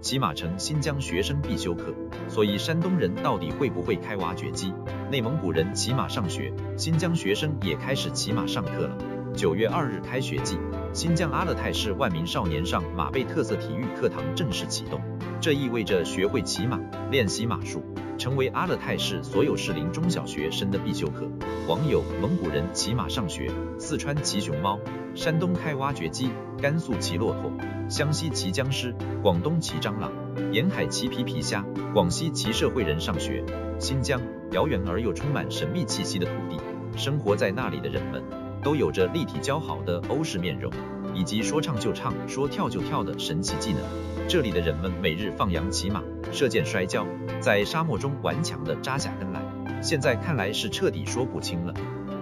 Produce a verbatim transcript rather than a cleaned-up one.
骑马成新疆学生必修课。所以山东人到底会不会开挖掘机？内蒙古人骑马上学，新疆学生也开始骑马上课了。九月二日开学季，新疆阿勒泰市万民少年上马背特色体育课堂正式启动，这意味着学会骑马、练习马术，成为阿勒泰市所有适龄中小学生的必修课。网友：蒙古人骑马上学，四川骑熊猫，山东开挖掘机，甘肃骑骆驼，湘西骑僵尸，广东骑蟑螂，沿海骑皮皮虾，广西骑社会人上学。新疆，遥远而又充满神秘气息的土地，生活在那里的人们都有着立体姣好的欧式面容，以及说唱就唱、说跳就跳的神奇技能。这里的人们每日放羊骑马、射箭、摔跤，在沙漠中顽强地扎下根来。现在看来是彻底说不清了。